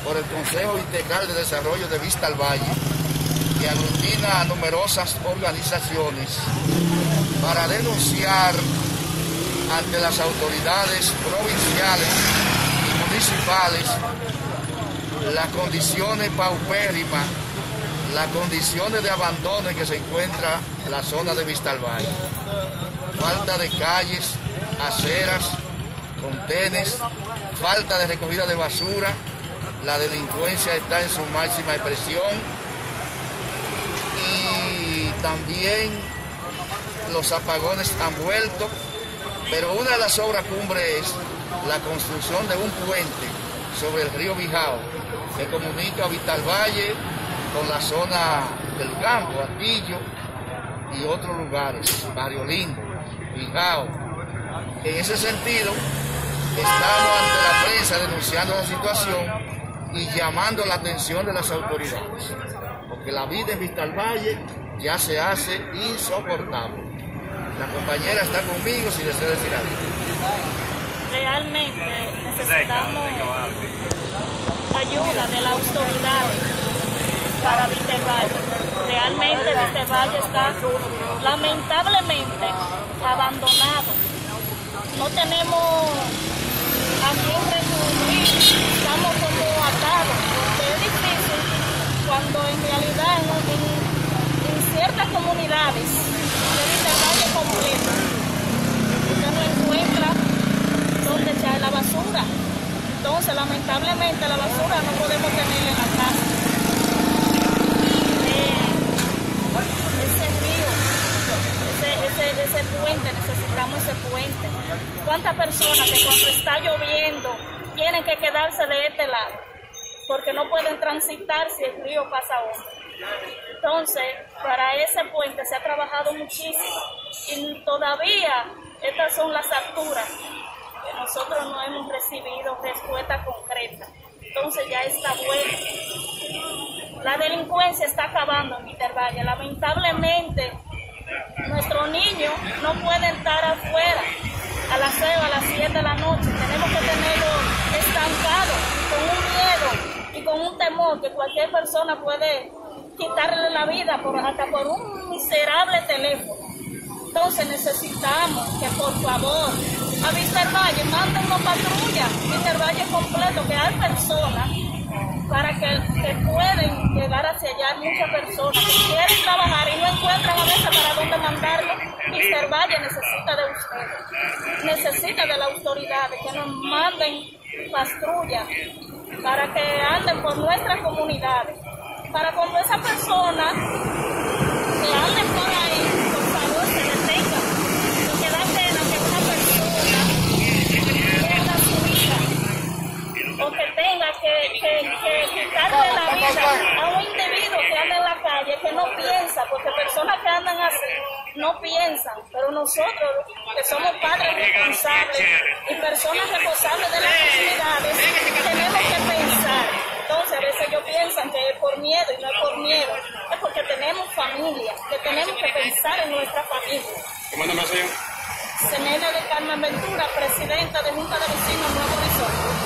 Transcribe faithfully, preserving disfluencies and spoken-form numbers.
por el Consejo Integral de Desarrollo de Vista al Valle, que aglutina a numerosas organizaciones para denunciar ante las autoridades provinciales y municipales las condiciones paupérrimas, las condiciones de abandono en que se encuentra la zona de Vista al Valle. Falta de calles, aceras, contenes, falta de recogida de basura, la delincuencia está en su máxima expresión y también los apagones han vuelto, pero una de las obras cumbre es la construcción de un puente sobre el río Bijao que comunica Vista al Valle con la zona del campo, Atillo y otros lugares, Barrio Lindo, Bijao. En ese sentido, estamos ante la prensa denunciando la situación y llamando la atención de las autoridades, porque la vida en Vista al Valle ya se hace insoportable. La compañera está conmigo si desea decir algo. Realmente necesitamos ayuda de las autoridades para Vista al Valle. Realmente Vista al Valle está lamentablemente abandonado. No tenemos a quién recurrir, estamos como atados, porque es difícil cuando en realidad en, en, en ciertas comunidades de Vista al Valle completo, usted no encuentra donde echar la basura. Entonces, lamentablemente, la basura no podemos tenerla en la casa. Eh, ese río, ese, ese, ese puente, necesitamos ese puente. ¿Cuántas personas que cuando está lloviendo tienen que quedarse de este lado? Porque no pueden transitar si el río pasa hondo. Entonces, para ese puente se ha trabajado muchísimo y todavía estas son las alturas que nosotros no hemos recibido respuesta concreta. Entonces ya está bueno. La delincuencia está acabando en Vista al Valle. Lamentablemente, nuestros niños no pueden estar afuera a las seis o a las siete de la noche. Tenemos que tenerlos estancados con un miedo y con un temor que cualquier persona puede quitarle la vida por, hasta por un miserable teléfono. Entonces necesitamos que por favor a Vista al Valle manden una patrulla, Vista al Valle completo, que hay personas para que, que pueden llegar hacia allá. Hay muchas personas que quieren trabajar y no encuentran a veces para dónde mandarlo. Vista al Valle necesita de ustedes, necesita de las autoridades que nos manden patrullas para que anden por nuestras comunidades, para cuando esas personas que anden por ahí, por favor, se detengan, porque da pena que una persona pierda su vida o que tenga que, que, que quitarle la vida a un individuo que anda en la calle, que no piensa, porque personas que andan así no piensan, pero nosotros que somos padres responsables y personas responsables de las comunidades tenemos que pensar. Entonces a veces ellos piensan que es por miedo y no es por miedo, es porque tenemos familia, que tenemos que pensar en nuestra familia. ¿Cómo anda más allá? Zenela de Carmen Ventura, presidenta de Junta de Vecinos Nuevo Horizonte.